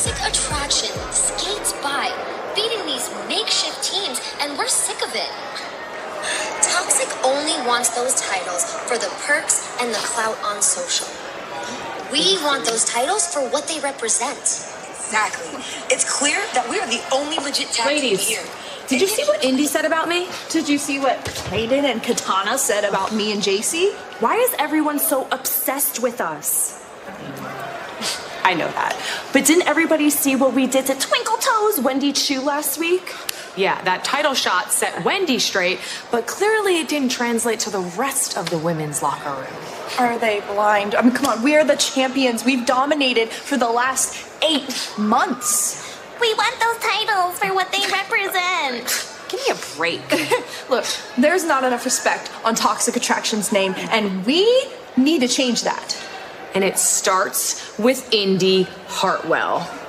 Toxic Attraction skates by, beating these makeshift teams, and we're sick of it. Toxic only wants those titles for the perks and the clout on social. We want those titles for what they represent. Exactly. It's clear that we are the only legit tag team Ladies, here. did you see what Indy said about me? Did you see what Hayden and Katana said about me and JC? Why is everyone so obsessed with us? I know that. But didn't everybody see what we did to Twinkle Toes Wendy Chu last week? Yeah, that title shot set Wendy straight, but clearly it didn't translate to the rest of the women's locker room. Are they blind? I mean, come on, we are the champions. We've dominated for the last 8 months. We want those titles for what they represent. Give me a break. Look, there's not enough respect on Toxic Attraction's name, and we need to change that. And it starts with Indy Hartwell.